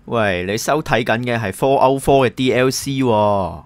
喂，你收睇緊嘅係 Fallout 4嘅 DLC 喎。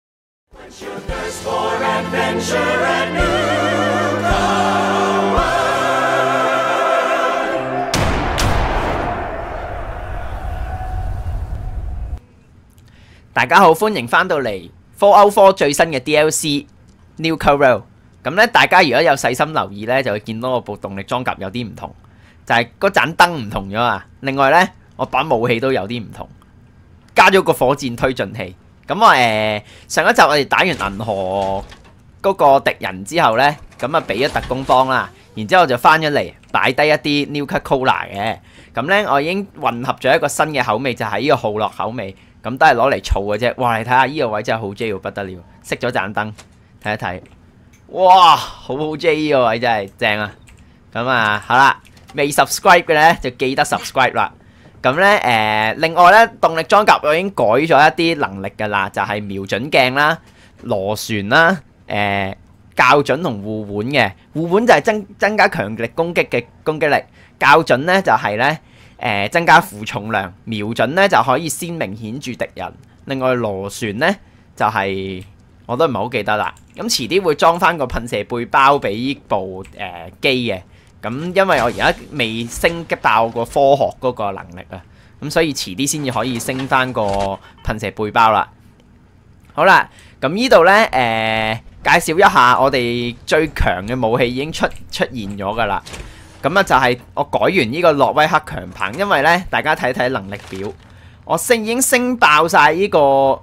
大家好，歡迎翻到嚟 Fallout 4最新嘅 DLC Nuka Roll。咁咧，大家如果有細心留意咧，就會見到我部動力裝甲有啲唔同，就係嗰盞燈唔同咗啊。另外咧，我把武器都有啲唔同，加咗個火箭推進器。咁我上一集我哋打完銀河嗰個敵人之後咧，咁啊俾咗特工幫啦，然之後就翻咗嚟擺低一啲 Nuka Cola 嘅。咁咧我已經混合咗一個新嘅口味，就係呢個浩樂口味。咁都係攞嚟儲嘅啫。哇！你睇下呢個位真係好 J 喎，不得了！熄咗盞燈，睇一睇。哇！好 J 呢個位真係正啊！咁啊，好啦，未 subscribe 嘅咧就記得 subscribe 啦。咁咧另外咧動力裝甲我已經改咗一啲能力㗎啦，就係瞄準鏡啦、螺旋啦、校準同護腕嘅。護腕就係增加強力攻擊嘅攻擊力，校準咧就係咧。增加負重量，瞄準咧就可以鮮明顯住敵人。另外螺旋咧就係、我都唔係好記得啦。咁遲啲會裝翻個噴射背包俾呢部機嘅。咁因為我而家未升爆個科學嗰個能力啊，咁所以遲啲先至可以升翻個噴射背包啦。好啦，咁呢度咧介紹一下我哋最強嘅武器已經出現咗噶啦。咁啊就係我改完呢個諾威克強棒，因為咧大家睇睇能力表，我已經升爆晒呢個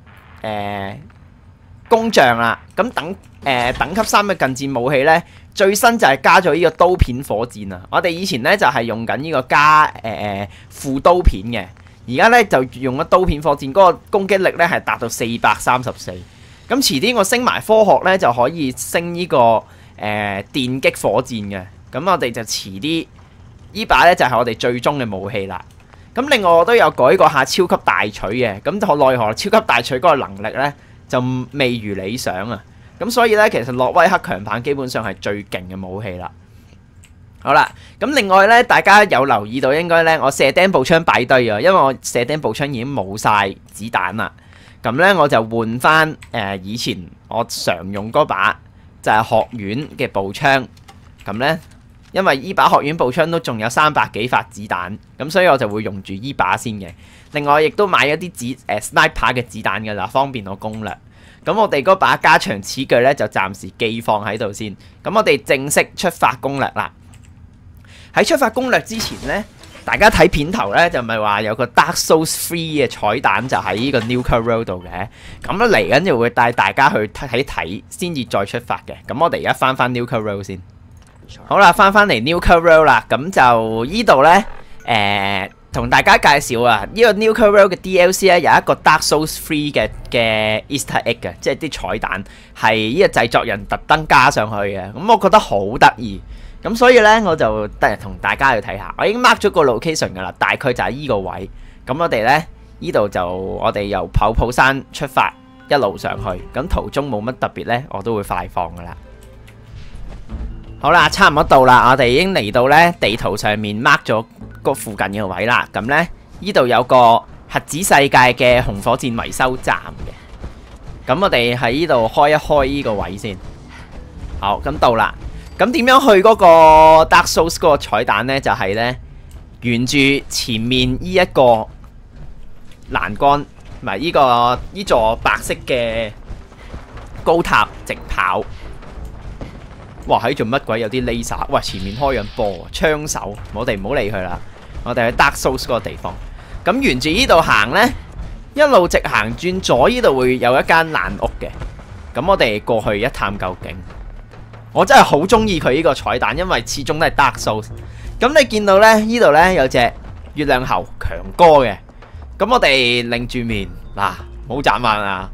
工匠啦。咁等級3嘅近戰武器咧，最新就係加咗呢個刀片火箭啊！我哋以前咧就係用緊呢個加副刀片嘅，而家咧就用咗刀片火箭，嗰個攻擊力咧係達到434。咁遲啲我升埋科學咧就可以升呢個電擊火箭嘅。咁我哋就遲啲呢把咧就係我哋最終嘅武器啦。咁另外我都有改過下超級大錘嘅，咁奈何超級大錘嗰個能力咧就未如理想啊。咁所以咧其實諾威克強棒基本上係最勁嘅武器啦。好啦，咁另外咧大家有留意到應該咧我射釘步槍擺堆啊，因為我射釘步槍已經冇晒子彈啦。咁咧我就換翻以前我常用嗰把就係學院嘅步槍。咁咧因為依把學院步槍都仲有300幾發子彈，咁所以我就會用住依把先嘅。另外亦都買咗啲sniper 嘅子彈㗎啦，方便我攻略。咁我哋嗰把加長齒鋸咧就暫時寄放喺度先。咁我哋正式出發攻略啦。喺出發攻略之前咧，大家睇片頭咧就咪話有個 Dark Souls 3嘅彩蛋就喺呢個 Nuka Roll 度嘅。咁咧嚟緊就會帶大家去睇睇先至再出發嘅。咁我哋而家翻 Nuka Roll 先。好啦，翻嚟 Nuka Roll 啦，咁就呢度呢，同大家介紹啊，呢個 Nuka Roll 嘅 DLC 咧有一個 Dark Souls 3嘅 Easter Egg 嘅，即係啲彩蛋係呢個製作人特登加上去嘅，咁我覺得好得意，咁所以呢，我就得嚟同大家去睇下，我已經 mark 咗個 location 噶啦，大概就係呢個位，咁我哋呢，呢度就我哋由泡泡山出發，一路上去，咁途中冇乜特別呢，我都會快放噶啦。好啦，差唔多到啦，我哋已經嚟到呢地圖上面 mark 咗個附近嘅位啦。咁呢，呢度有個核子世界嘅紅火箭維修站嘅。咁我哋喺呢度開一開呢個位先。好，咁到啦。咁點樣去嗰個 Dark Souls 嗰個彩蛋呢？就係呢，沿住前面呢一個欄杆，唔係呢座白色嘅高塔直跑。哇！喺做乜鬼？有啲 laser， 哇！前面開緊波，槍手，我哋唔好理佢啦。我哋去 Dark Souls 嗰個地方。咁沿住呢度行呢，一路直行轉左，呢度會有一間爛屋嘅。咁我哋過去一探究竟。我真係好中意佢呢個彩蛋，因為始終都係 Dark Souls。咁你見到呢，呢度呢有隻月亮猴強哥嘅。咁我哋擰住面嗱，冇眨眼啊！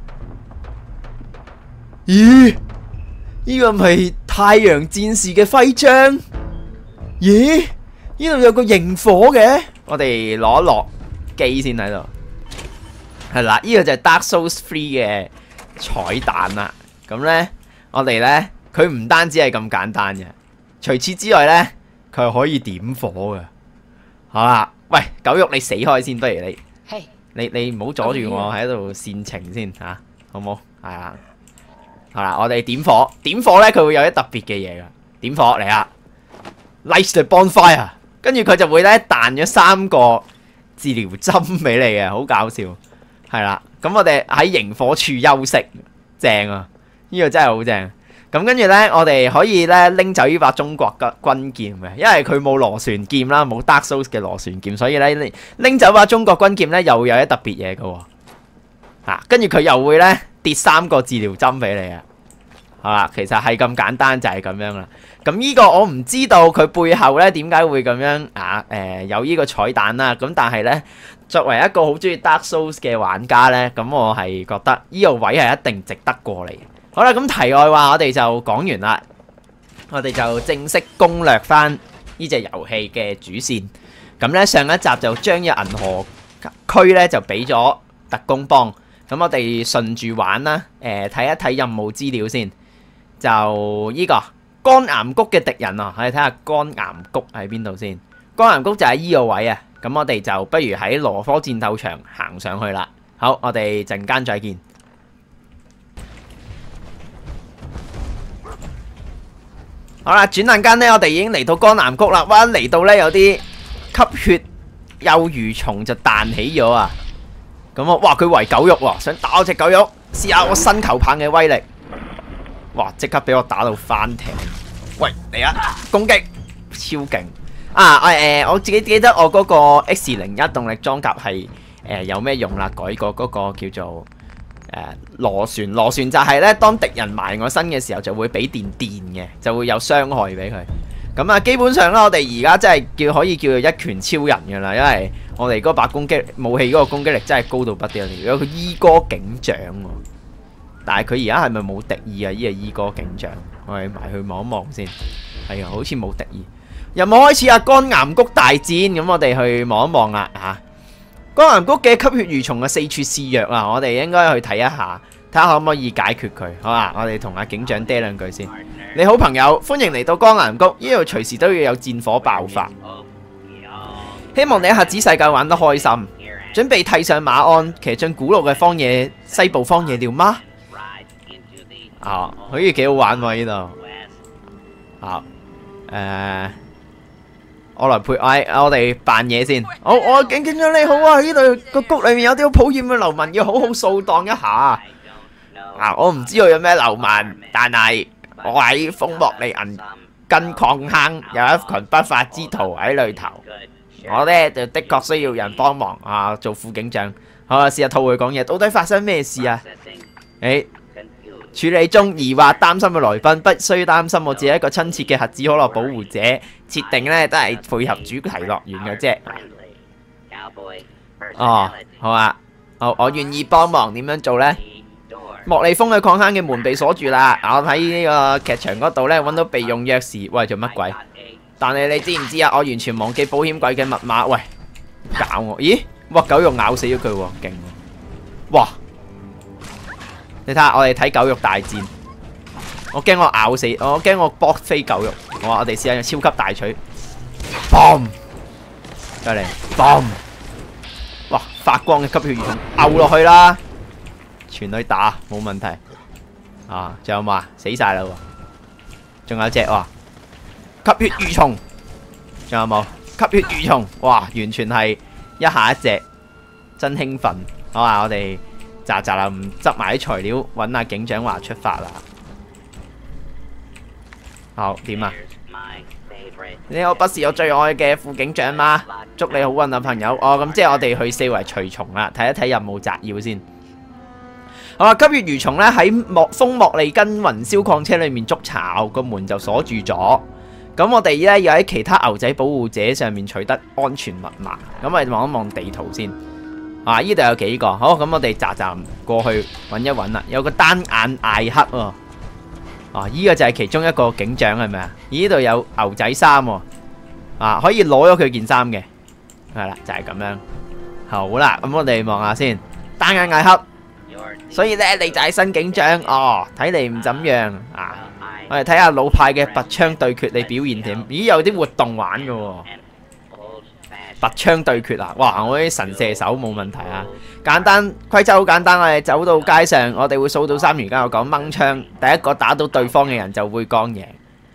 咦？呢個咪太陽戰士嘅徽章？咦？呢度有個螢火嘅，我哋攞一落機先喺度。係啦，呢個就係 Dark Souls 3嘅彩蛋啦。咁呢，我哋呢，佢唔單止係咁簡單嘅，除此之外呢，佢係可以點火嘅。好啦，喂，狗肉你死開先，不如你你唔好阻住我喺度煽情先嚇，好冇？係啊，好啦，我哋點火，點火咧佢會有啲特別嘅嘢噶，點火嚟啊 ！Light the bonfire， 跟住佢就會咧彈咗3個治療針俾你嘅，好搞笑，係啦。咁我哋喺螢火處休息，正啊！呢個真係好正。咁跟住咧，我哋可以咧拎走呢把中國嘅軍劍嘅，因為佢冇螺旋劍啦，冇 Dark Souls 嘅螺旋劍，所以咧拎走把中國軍劍咧又有一特別嘢嘅喎。跟住佢又會咧跌3個治療針俾你啊！好啦，其實係咁簡單就係咁樣啦。咁呢個我唔知道佢背後咧點解會咁樣有呢個彩蛋啦。咁但係咧，作為一個好中意 Dark Souls 嘅玩家咧，咁我係覺得呢個位係一定值得過嚟。好啦，咁題外話我哋就講完啦，我哋就正式攻略翻呢隻遊戲嘅主線。咁咧上一集就將嘅銀河區咧就俾咗特工幫，咁我哋順住玩啦。睇一睇任務資料先，就呢個乾岩谷嘅敵人啊，我哋睇下乾岩谷喺邊度先。乾岩谷就喺呢個位啊，咁我哋就不如喺羅科戰鬥場行上去啦。好，我哋陣間再見。好啦，轉眼間呢，我哋已經嚟到乾岩谷啦。哇，嚟到呢，有啲吸血幼魚蟲就彈起咗啊！咁啊，哇，佢圍狗肉喎，想打我隻狗肉，試下我新球棒嘅威力。哇，即刻俾我打到翻艇。喂，嚟啊！攻擊，超勁啊！我自己記得我嗰個 X01動力裝甲係有咩用啦？改過嗰個叫做螺旋就係咧，當敵人埋我身嘅時候就會俾電嘅，就會有傷害俾佢。咁啊，基本上咧，我哋而家真係可以叫做一拳超人噶啦，因為我哋嗰把攻擊武器嗰個攻擊力真係高到不得了。有個伊哥警長喎，但係佢而家係咪冇敵意啊？呢個伊哥警長，我哋埋去望一望先。係啊，好似冇敵意。任務開始啊！乾岩谷大戰，咁我哋去望一望啦嚇。乾岩谷嘅吸血魚蟲嘅四處肆虐啊！我哋應該去睇一下，睇下可唔可以解決佢。好啊，我哋同阿警長嗲兩句先。你好朋友，歡迎嚟到乾岩谷，呢度隨時都要有戰火爆發。希望你一下子世界玩得開心，準備替上馬鞍，騎進古老嘅荒野西部荒野了嗎？啊，好似幾好玩喎呢度。好，我來配我哋扮嘢先。我警長你好啊！呢度個谷裏面有啲好討厭嘅流民，要好好掃蕩一下。我唔知道有咩流民，但係我喺風莫利銀根礦坑有一群不法之徒喺裏頭。我呢就的確需要人幫忙啊！做副警長，好啊，試下套佢講嘢，到底發生咩事啊？處理中疑惑擔心嘅來賓，不需擔心，我只係一個親切嘅核子可樂保護者，設定呢都係配合主題樂園嘅啫。哦，好啊，我願意幫忙，點樣做呢？莫利峰嘅礦坑嘅門被鎖住啦，我喺呢個劇場嗰度呢揾到備用鑰匙。喂，做乜鬼？但係你知唔知啊？我完全忘記保險櫃嘅密碼。喂，搞我？咦？哇！狗肉咬死咗佢喎，勁！哇！你睇下，我哋睇狗肉大戰。我驚我咬死，我驚我搏飛狗肉。我哋試下用超級大錘，boom！再嚟，boom！哇！發光嘅吸血魚蟲咬落去啦，全去打冇問題。啊，仲有嘛？死晒啦喎！仲有隻喎，吸血魚蟲。仲有冇？吸血魚蟲，哇！完全係一下一隻，真興奮。好啊，我哋。咋啦，唔執埋啲材料，揾阿警長話出發啦。好，點啊？你好，不是我最愛嘅副警長嗎？祝你好運啊，朋友。咁即係我哋去四圍除蟲啦，睇一睇任務摘要先。好啊，吸血魚蟲咧喺風莫利根雲霄礦車裏面築巢，個門就鎖住咗。咁我哋咧要喺其他牛仔保護者上面取得安全密碼。咁我哋望一望地圖先。呢度有幾個，好，咁我哋站過去揾一揾啦。有個單眼艾克喎，呢個就係其中一個警長係咪啊？呢度有牛仔衫喎，可以攞咗佢件衫嘅，係啦，就係咁樣。好啦，咁我哋望下先，單眼艾克，所以咧你就係新警長哦，睇嚟唔怎樣啊。我哋睇下老派嘅拔槍對決，你表現點？咦，有啲活動玩嘅喎。 拔槍對決啊！哇！我啲神射手冇問題啊！簡單規則好簡單，我哋走到街上，我哋會數到3，而家我講掹槍，第一個打到對方嘅人就會光贏。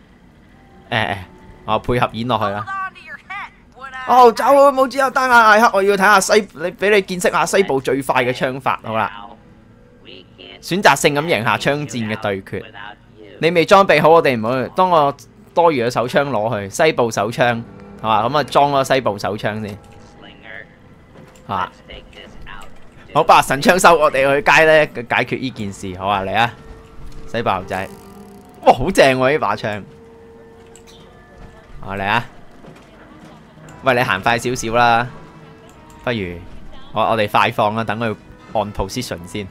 我配合演落去啦。哦，走啊！冇之後單眼艾克，我要睇下俾你見識下西部最快嘅槍法。好啦，選擇性咁贏下槍戰嘅對決。你未裝備好，我哋唔好。當我多餘嘅手槍攞去西部手槍，係嘛？咁啊裝咗西部手槍先，係嘛？好吧，神槍手，我哋去街咧解決呢件事，好啊，嚟啊！西部牛仔，哇，好正喎呢把槍，嚟啊！喂，你行快少少啦，不如我哋快放啦，等佢按 position 先。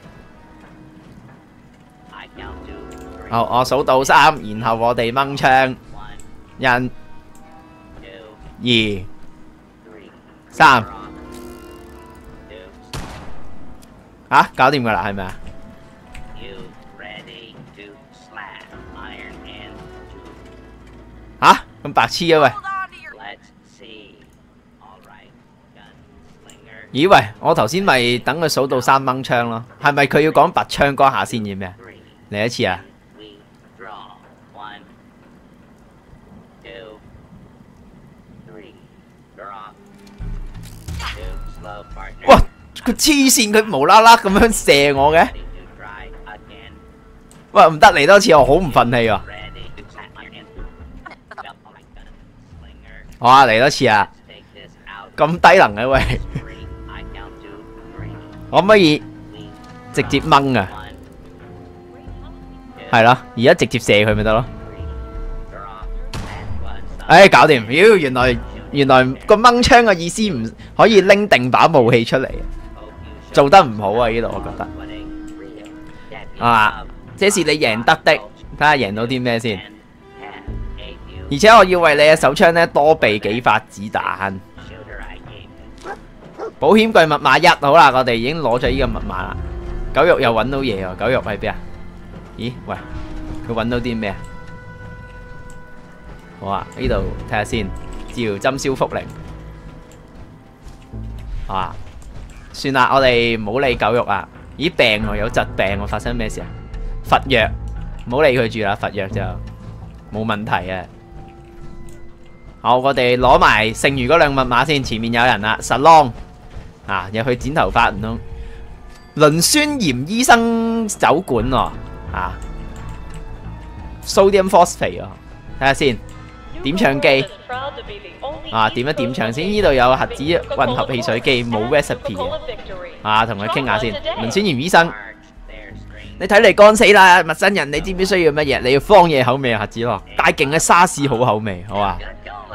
好，我數到3，然後我哋掹槍，1、2、3，搞掂噶啦，係咪啊？咁白痴嘅喂！咦喂，我頭先咪等佢數到3掹槍咯，係咪佢要講拔槍嗰下先要咩？嚟一次啊！哇！佢黐線，佢無啦啦咁樣射我嘅。喂，唔得，嚟多次，我好唔忿氣喎。好啊，嚟多次啊！咁低能嘅喂，可唔可以直接掹啊？係咯，而家直接射佢咪得咯？搞掂！妖，原來個掹槍嘅意思唔可以拎定把武器出嚟，做得唔好啊！呢度我覺得這是你贏得的，睇下贏到啲咩先。而且我要為你嘅手槍呢多備幾發子彈。保險櫃密碼1，好啦，我哋已經攞咗呢個密碼啦。狗肉又揾到嘢喎，狗肉喺邊啊？咦，喂，佢揾到啲咩啊？好啊，呢度睇下先。照針消福靈，算啦，我哋唔好理狗肉啊。咦，病喎，有疾病喎，發生咩事啊？佛藥，唔好理佢住啦，佛藥就冇問題啊。好，我哋攞埋剩餘嗰2密碼先。前面有人啦，salon入去剪頭髮唔通？磷酸鹽醫生酒館喎，sodium phosphate 睇下先。點唱機點一點唱先。呢度有核子混合汽水機，冇 recipe 嘅。同佢傾下先。磷酸鹽醫生，你睇嚟乾死啦，陌生人，你知唔知需要乜嘢？你要荒野口味嘅核子樂，大勁嘅沙士好口味，好啊。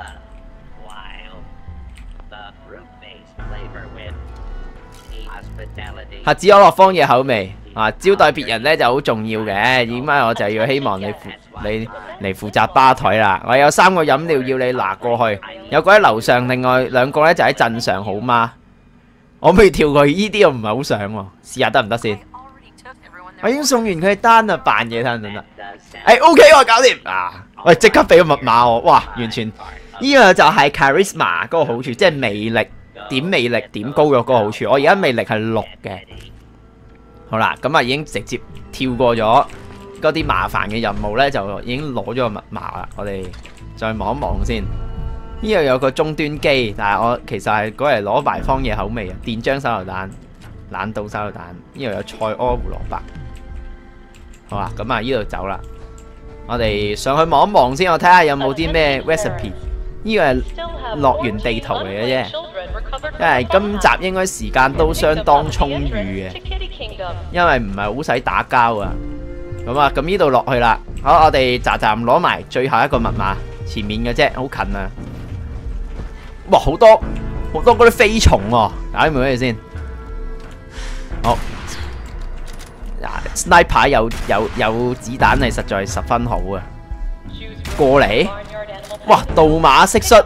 核子可樂荒野口味招待別人呢就好重要嘅。點解我就要希望你嚟負責吧台啦？我有3個飲料要你拿過去，有個喺樓上，另外2個呢就喺鎮上，好嗎？我可唔可以跳過去？呢啲我唔係好想喎，試下得唔得先？我已經送完佢單啦，扮嘢睇下得唔得？OK 我搞掂喂，即刻俾個密碼我。哇，完全呢個就係 charisma 嗰個好處，即係魅力。點魅力點高咗嗰個好處，我而家魅力係6嘅。好啦，咁已經直接跳過咗嗰啲麻煩嘅任務呢，就已經攞咗個密碼啦。我哋再望一望先。呢度有個終端機，但係我其實係嗰嚟攞埋荒野口味啊，電漿手榴彈、冷凍手榴彈。呢度有菜柯胡蘿蔔。好啦，咁呢度走啦。我哋上去望一望先，我睇下有冇啲咩 recipe。呢個係樂園地圖嚟嘅啫，因為今集應該時間都相當充裕嘅，因為唔係好使打交啊。咁呢度落去啦。好，我哋站攞埋最後一個密碼，前面嘅啫，好近啊。哇，好多嗰啲飛蟲喎，搞掂佢先。好，sniper 有子彈係實在十分好啊。過嚟。哇！盜馬蟋蟀，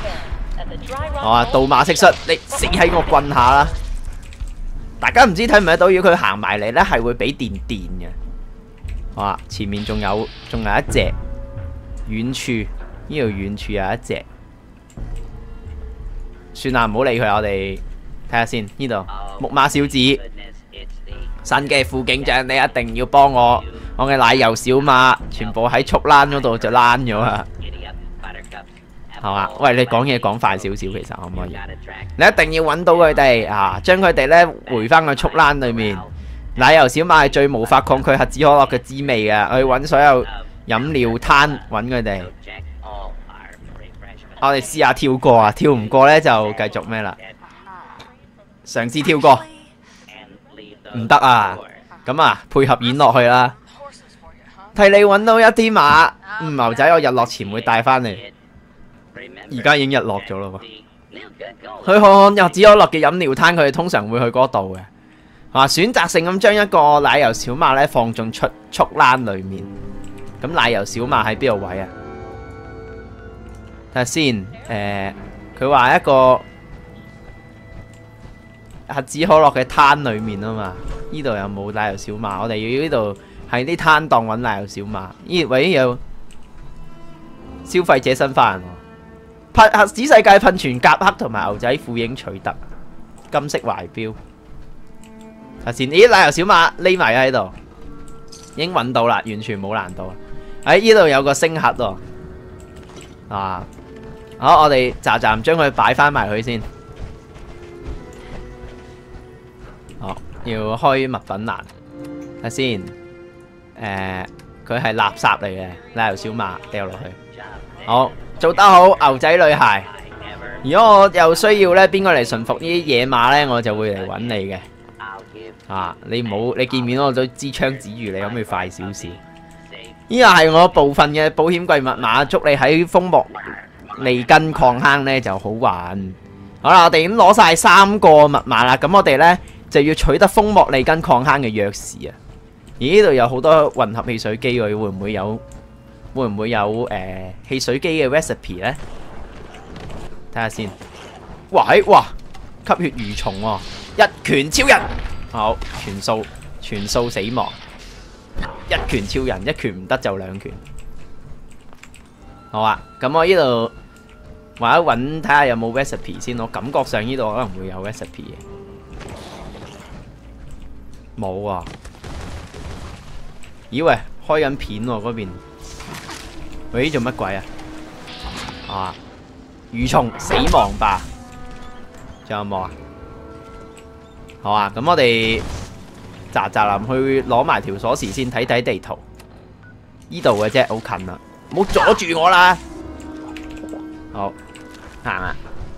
盜馬蟋蟀，你死喺我棍下啦！大家唔知睇唔睇到，如果佢行埋嚟呢，係會俾電嘅。前面仲有一隻，遠處呢度遠處有一隻。 算啦，唔好理佢，我哋睇下先。呢度木馬小子，新嘅副警長，你一定要幫我嘅奶油小馬全部喺速欄嗰度就躝咗啊！係嘛？喂，你講嘢講快少少，其實可唔可以？你一定要揾到佢哋啊，將佢哋呢回翻個速欄裏面。奶油小馬係最無法抗拒核子可樂嘅滋味嘅，去揾所有飲料攤揾佢哋。我哋試下跳過啊，跳唔過呢就繼續咩啦？嘗試跳過，唔得啊！咁啊，配合演落去啦。替你揾到一啲馬，牛仔，我日落前會帶翻嚟。而家已經日落咗咯喎。去看看核子可樂嘅飲料攤，佢哋通常會去嗰度嘅。選擇性咁將一個奶油小馬咧放進速欄裏面。咁奶油小馬喺邊度位啊？睇下先。佢話一個核子可樂嘅攤裏面啊嘛。呢度有冇奶油小馬？我哋要呢度喺啲攤檔揾奶油小馬。咦？喂，有消費者新花人喎。核子世界噴泉甲克同埋牛仔褲影取得金色懷錶。睇先，咦？奶油小馬匿埋喺度，已經揾到啦，完全冇難度。喺呢度有個星盒喎。好，我哋站將佢擺翻埋去先。好，要開物品欄。睇先，佢係垃圾嚟嘅，奶油小馬掉落去。好，做得好，牛仔女孩。如果我又需要呢邊個嚟馴服呢啲野馬呢，我就會嚟揾你嘅。你唔好，你見面我都支槍指住你，可唔可以快少少？呢個係我部分嘅保險櫃密碼，祝你喺楓莫利根礦坑呢就好玩。好啦，我哋已經攞晒3個密碼啦，咁我哋呢就要取得楓莫利根礦坑嘅鑰匙啊！而呢度有好多混合汽水機，佢會唔會有汽水機嘅 recipe 呢？睇下先。哇！吸血蠕蟲喎，一拳超人。好，全數死亡。一拳超人，一拳唔得就2拳。好啊，咁我呢度揾睇下有冇 recipe 先。我感覺上呢度可能會有 recipe 嘅。冇啊！咦喂，開緊片喎嗰邊。喂，做乜鬼啊？蠕蟲死亡吧。仲有冇啊？好啊，咁我哋嗱臨去攞埋條鎖匙先，睇地圖。呢度嘅啫，好近啦，唔好阻住我啦。好，行啊。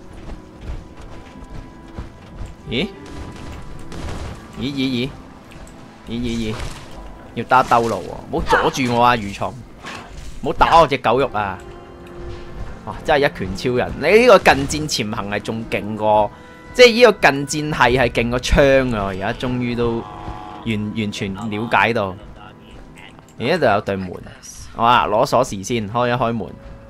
咦？要打兜路喎，唔好阻住我啊！蠕蟲，唔好打我隻狗肉啊！哇，真係一拳超人！你呢個近戰潛行係仲勁過。即係呢個近戰係勁過槍啊！而家終於都完全了解到。而家度有對門，好啊，攞鎖匙先，開一開門。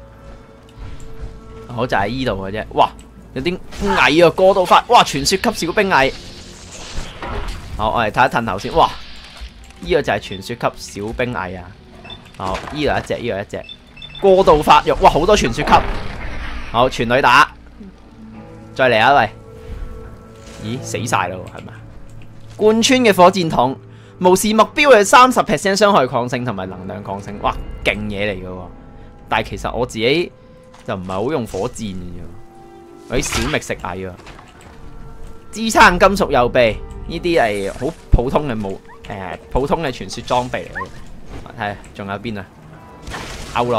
好，就喺呢度嘅啫。哇，有啲蟻啊，過到發，哇，傳說級小兵蟻。好，我嚟睇一褪頭先。哇，呢個就係傳說級小兵蟻啊。好，呢度一隻，過度發育。哇，好多傳說級。好，全女打，再嚟啊喂！咦，死晒咯，係咪？貫穿嘅火箭筒，無視目標嘅30% 傷害抗性同埋能量抗性，哇，勁嘢嚟嘅喎！但係其實我自己就唔係好用火箭嘅啫，我啲小覓食蟻啊！支撐金屬右臂，呢啲係好普通嘅普通嘅傳說裝備嚟嘅。睇下仲有邊啊？勾落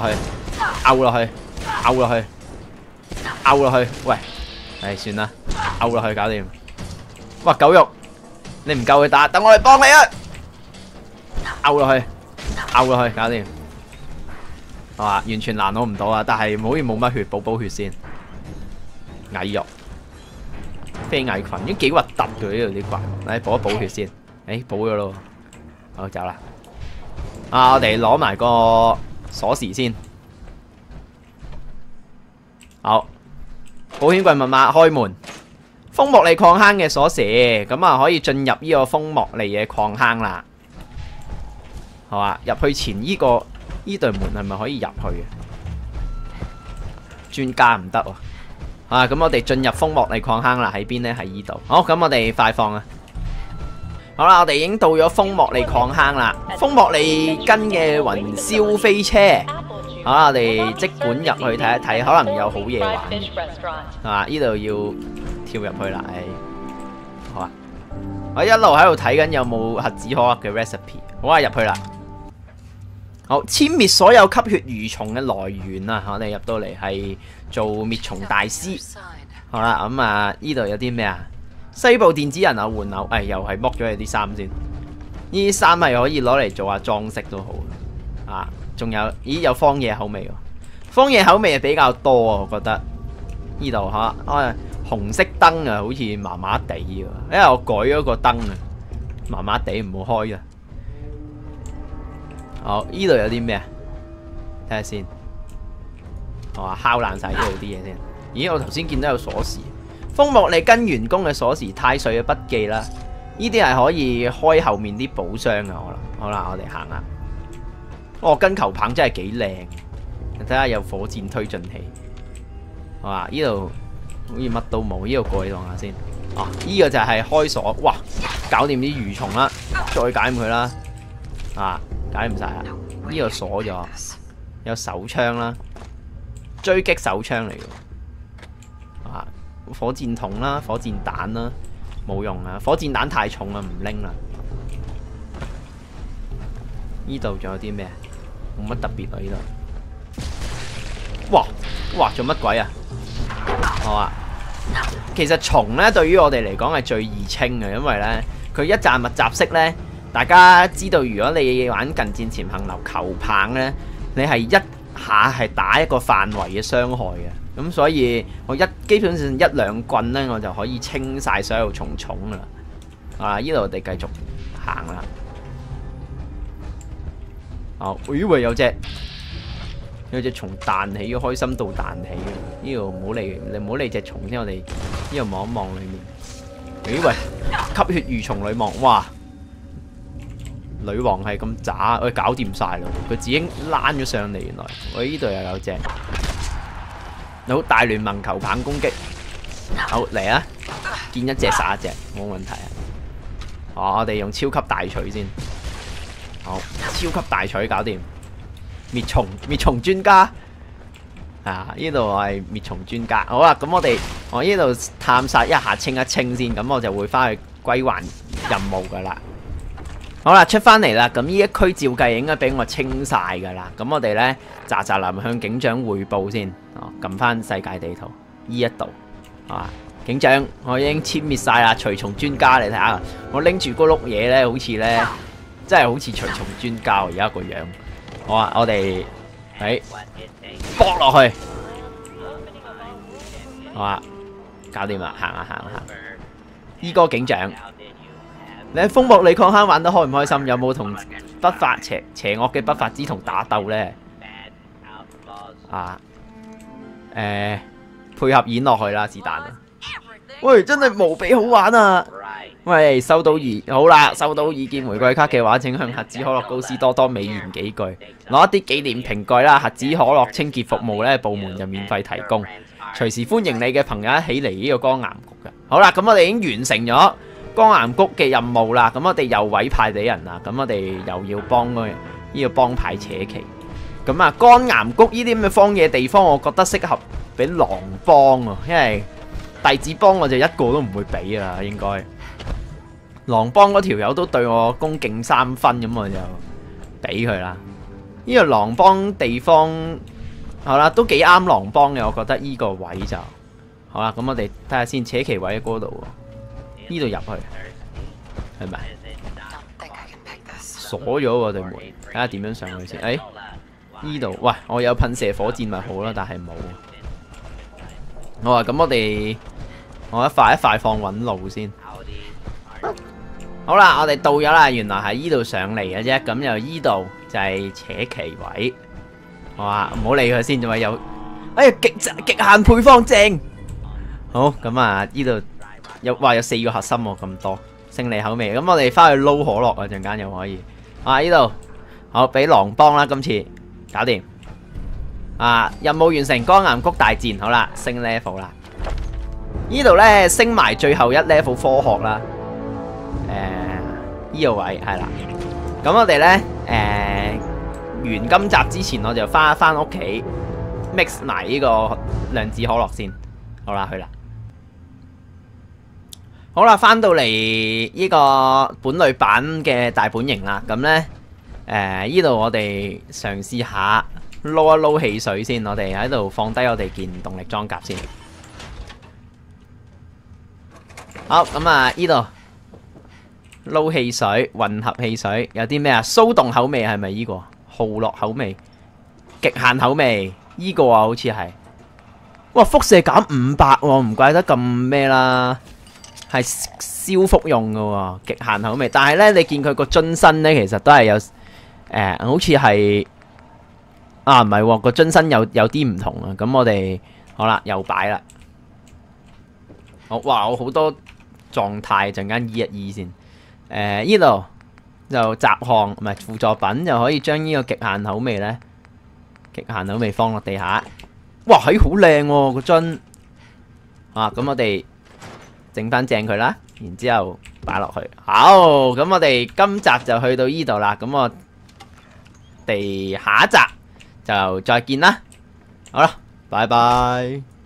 去，喂，算啦，勾落去搞掂。哇，狗肉，你唔夠佢打，等我嚟幫你啊！勾落去，搞掂。係嘛，完全難我唔到啊！但係好似冇乜血，補血先。蟻肉，飛蟻群，已經幾核突嘅呢度啲怪物。嚟補一補血先。補咗咯。好，走啦。我哋攞埋個鎖匙先。好，保險櫃密碼開門。楓莫利礦坑嘅鎖匙，咁啊可以進入呢個楓莫利嘅礦坑啦。係嘛？入去前呢對門係咪可以入去嘅？專家唔得喎。 咁我哋進入風莫利礦坑啦，喺邊呢？喺依度。好，咁我哋快放啊！好啦，我哋已經到咗風莫利礦坑啦。風莫利根嘅雲霄飛車，好啦，我哋即管入去睇一睇，可能有好嘢玩，係嘛？呢度要跳入去啦，好啊！我一路喺度睇緊有冇核子可樂嘅 recipe， 好啊，入去啦！好，殲滅所有吸血蠕蟲嘅來源啊！我哋入到嚟係做滅蟲大師。好啦，咁啊，呢度有啲咩啊？西部電子人偶玩偶，又係剝咗你啲衫先。呢啲衫係可以攞嚟做下裝飾都好啊。仲有，咦，有荒野口味喎！荒野口味係比較多啊，我覺得呢度紅色燈啊，好似麻麻地喎，因為我改咗個燈啊，麻麻地唔好開啊。好，呢度有啲咩啊？睇下先。敲爛晒呢度啲嘢先。咦，我頭先見到有鎖匙。風莫利根員工嘅鎖匙，太歲嘅筆記啦。呢啲係可以開後面啲寶箱噶，好啦，我哋行下。根球棒真係幾靚。睇下有火箭推進器。好啊，呢度好似乜都冇，呢度過去望下先。呢個就係開鎖，哇！搞掂啲蠕蟲啦，再解佢啦。解唔晒啦！呢度鎖咗，有手槍啦，狙擊手槍嚟嘅。火箭筒啦，火箭彈啦，冇用啊！火箭彈太重啦，唔拎啦。呢度仲有啲咩？冇乜特別啊！呢度，哇，做乜鬼啊？好啊！其實蟲咧，對於我哋嚟講係最易清嘅，因為咧佢一紮密集式咧。大家知道，如果你玩近戰潛行流球棒呢，你係一下係打一個範圍嘅傷害嘅，咁所以我基本上一兩棍呢，我就可以清晒所有蟲噶啦。呢度我哋繼續行啦。我以為有隻蟲彈起，開心到彈起。呢度唔好理，你唔好理隻蟲先。我哋呢度望一望裏面。我以為吸血蠕蟲女王，哇！女王係咁渣，搞掂晒咯！佢自己躝咗上嚟，原來我呢度又有隻。好，大聯盟球棒攻擊，好嚟啊！見一隻殺一隻，冇問題啊！我哋用超級大錘先，好，超級大錘搞掂，滅蟲專家呢度係滅蟲專家。好啦，咁我呢度探殺一下，清一清先，咁我就會翻去歸還任務噶啦。好啦，出翻嚟啦，咁呢一區照計應該俾我清晒噶啦。咁我哋呢，喳林向警長匯報先。撳翻世界地圖呢一度，警長，我已經殲滅晒啦，除蟲專家，你睇下，我拎住嗰碌嘢呢，好似呢，真係好似除蟲專家而家個樣。好啊，我哋搏落去，好啊，搞掂啦，行啊。依哥警長。你喺風莫利礦坑玩得開唔開心？有冇同不法邪惡嘅不法之徒打鬥呢？配合演落去啦，是但啦。喂，真係無比好玩啊！喂，收到好啦，收到意見玫瑰卡嘅話，請向核子可樂公司多多美言幾句，攞一啲紀念瓶蓋啦。核子可樂清潔服務呢，部門就免費提供，隨時歡迎你嘅朋友一起嚟呢個光岩谷嘅。好啦，咁我哋已經完成咗光岩谷嘅任務啦，咁我哋又委派俾人啦，咁我哋又要幫呢個幫派扯旗。咁啊，光岩谷呢啲咁嘅荒野地方，我覺得適合俾狼幫啊，因為弟子幫我就一個都唔會俾啊，應該。狼幫嗰條友都對我恭敬3分，咁我就俾佢啦。呢個狼幫地方好啦，都幾啱狼幫嘅，我覺得呢個位就好啦。咁我哋睇下先，扯旗位喺嗰度喎。呢度入去係咪？鎖咗喎對門，睇下點樣上去先。呢度，喂，我有噴射火箭咪好啦，但係冇。我話咁我一塊一塊放穩路先。好啦，我哋到咗啦，原來喺呢度上嚟嘅啫。咁又呢度就係扯旗位。我話唔好理佢先，仲話有，極限配方正。好，咁啊呢度。有4個核心喎，咁多勝利口味，咁我哋翻去撈可樂啊，陣間又可以。呢度好俾狼幫啦，今次搞掂。任務完成，光岩谷大戰，好啦，升 level 啦。 呢度咧升埋最後一 level 科學啦。呢個位係啦。咁我哋咧完今集之前，我就翻屋企 mix 埋呢個量子可樂先。好啦，去啦。好啦，翻到嚟呢個本類版嘅大本營啦。咁咧呢度我哋嘗試下撈一撈汽水先。我哋喺度放低我哋件動力裝甲先。好，咁啊呢度撈汽水，混合汽水有啲咩啊？騷動口味係咪呢個？豪樂口味、極限口味，呢個啊好似係。哇，輻射減500喎，唔怪得咁咩啦，係燒腹用嘅喎，極限口味。但係咧，你見佢個樽身咧，其實都係有好似係啊，唔係喎，個樽身有啲唔同啊。咁我哋好啦，又擺啦。好，哇，我好多狀態，陣間醫一醫先。呢度就雜項唔係輔助品，就可以將呢個極限口味咧，極限口味放落地下。哇，係好靚喎個樽啊！咁我哋整翻正佢啦，然之後擺落去。好，咁我哋今集就去到呢度啦。咁我哋下一集就再見啦。好啦，拜拜。